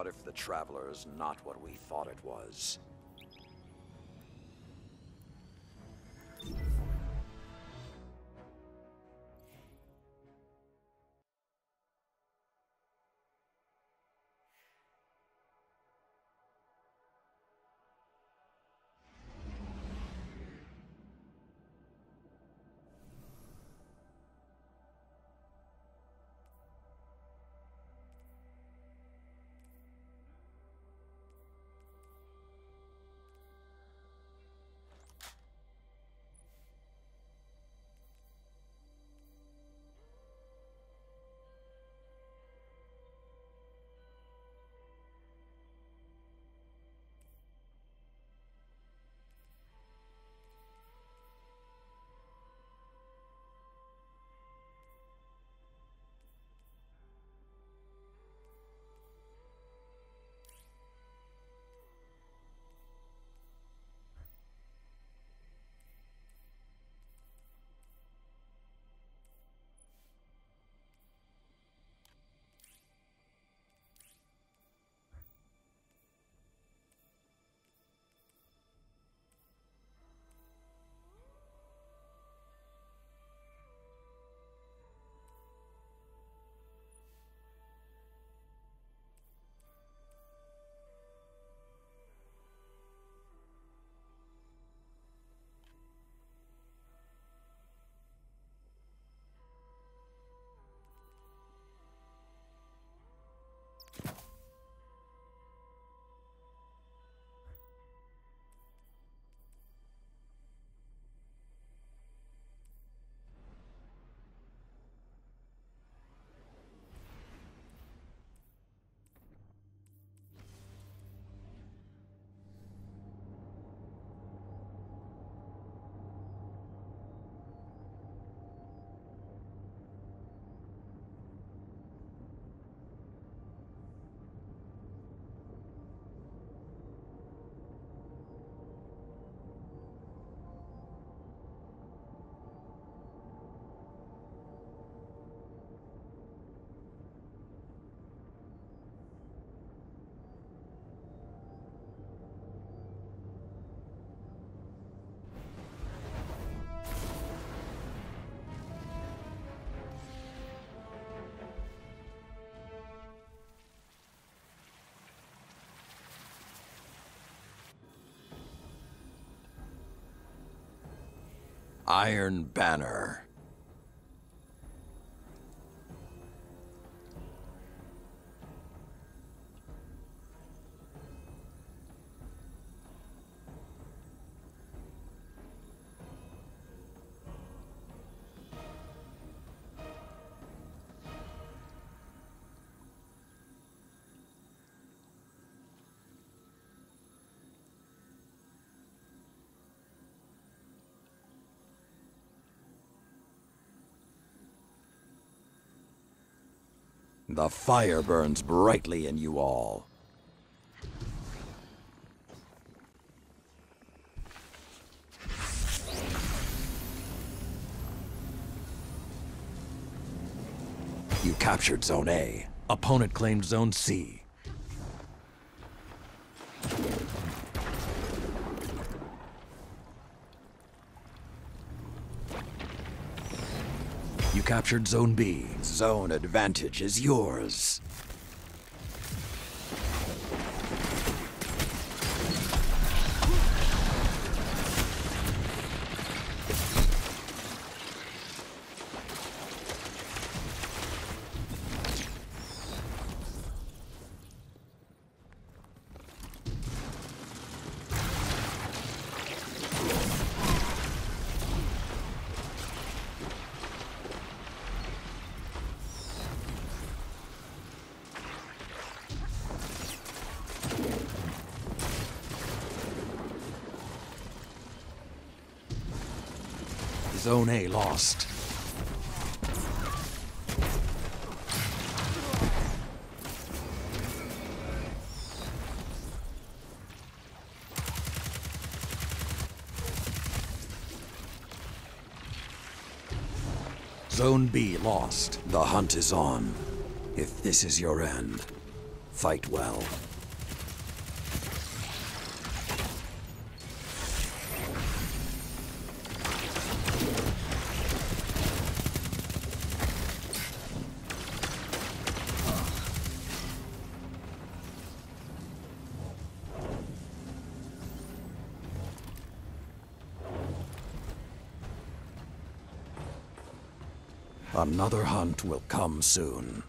What if the Traveler is not what we thought it was? Iron Banner. The fire burns brightly in you all. You captured Zone A. Opponent claimed Zone C. You captured Zone B. Zone advantage is yours. Zone A lost. Zone B lost. The hunt is on. If this is your end, Fight well. Another hunt will come soon.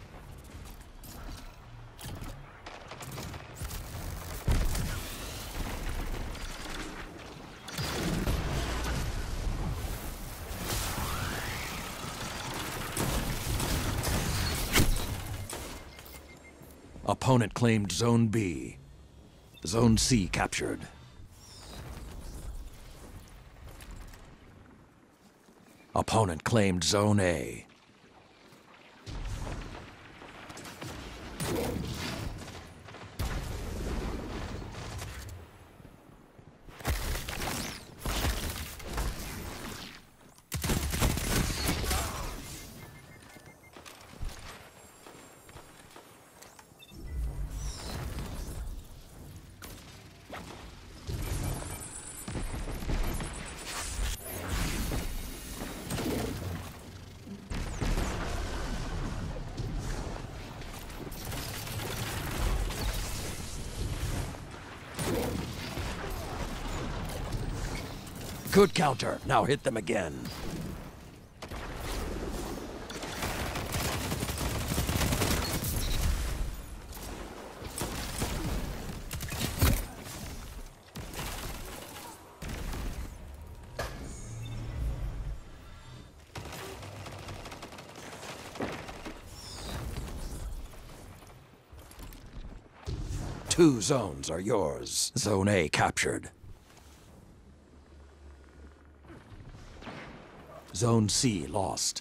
Opponent claimed Zone B. Zone C captured. Opponent claimed Zone A. Good counter. Now hit them again. Two zones are yours. Zone A captured. Zone C lost.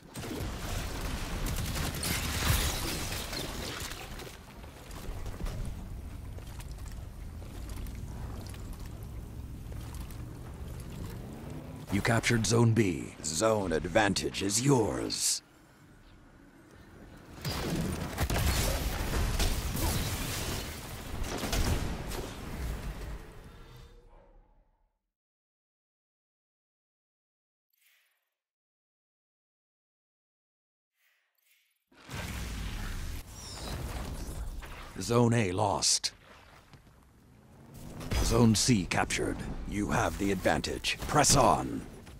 You captured Zone B. Zone advantage is yours. Zone A lost. Zone C captured. You have the advantage. Press on.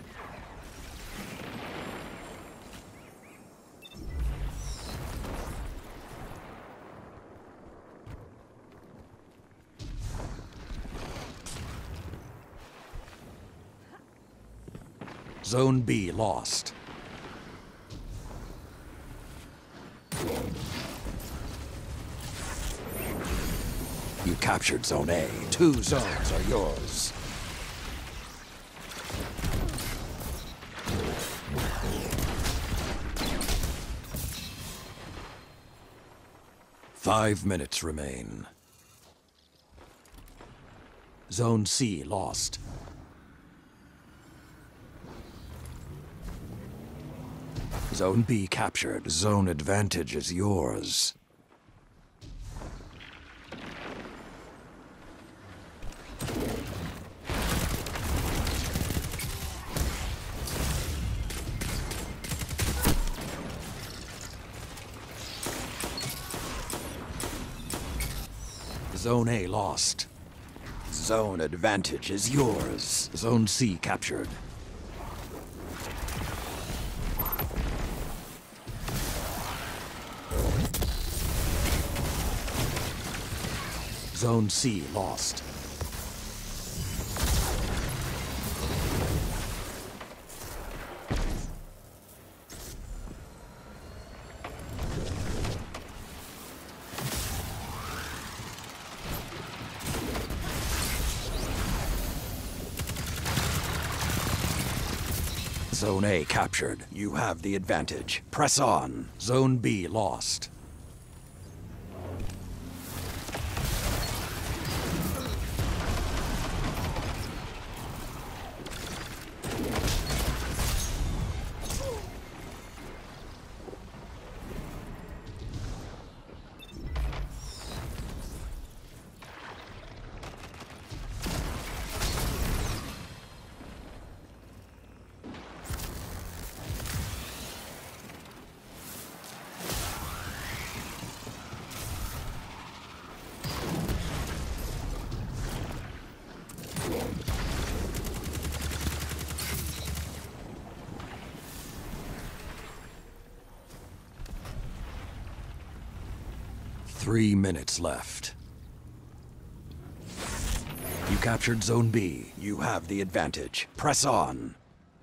Zone B lost. You captured Zone A. Two zones are yours. Five minutes remain. Zone C lost. Zone B captured. Zone advantage is yours. Zone A lost. Zone advantage is yours. Zone C captured. Zone C lost. Zone A captured. You have the advantage. Press on. Zone B lost. 3 minutes left. You captured Zone B. You have the advantage. Press on.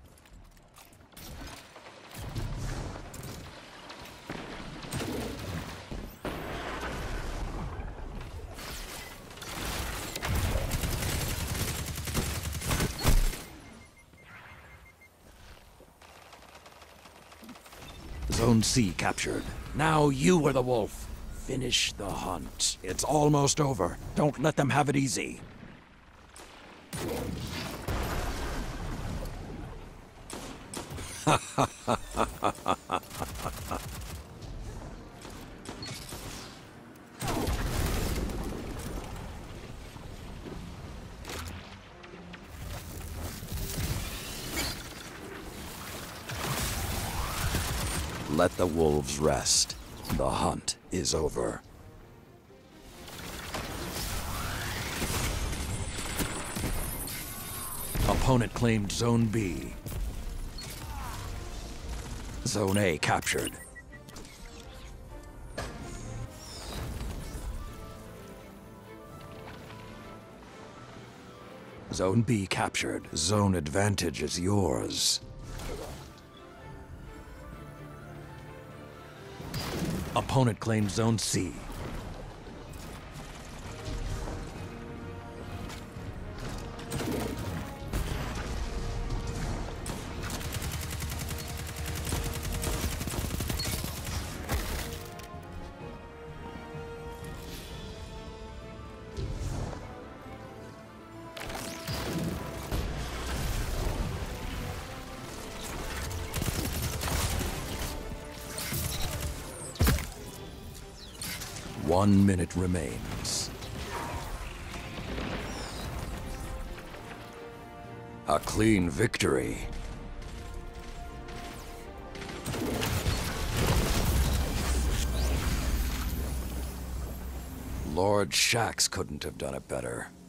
Zone C captured. Now you are the wolf. Finish the hunt. It's almost over. Don't let them have it easy. Let the wolves rest. The hunt is over. Opponent claimed Zone B. Zone A captured. Zone B captured. Zone advantage is yours. Opponent claimed Zone C. One minute remains. A clean victory. Lord Shaxx couldn't have done it better.